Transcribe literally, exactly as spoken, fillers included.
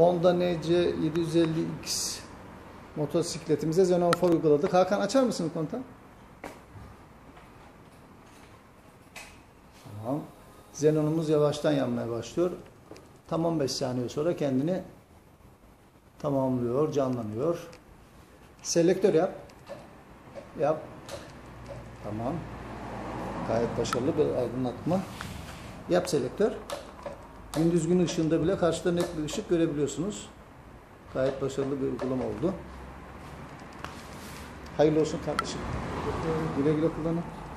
Honda N C yedi yüz elli X motosikletimize Xenon for uyguladık. Hakan açar mısın kontağı? Tamam. Xenon'umuz yavaştan yanmaya başlıyor. Tam on beş saniye sonra kendini tamamlıyor, canlanıyor. Selektör yap. Yap. Tamam. Gayet başarılı bir aydınlatma. Yap selektör. Gündüz gün ışığında bile karşıda net bir ışık görebiliyorsunuz. Gayet başarılı bir uygulama oldu. Hayırlı olsun kardeşim. Güle güle kullanın.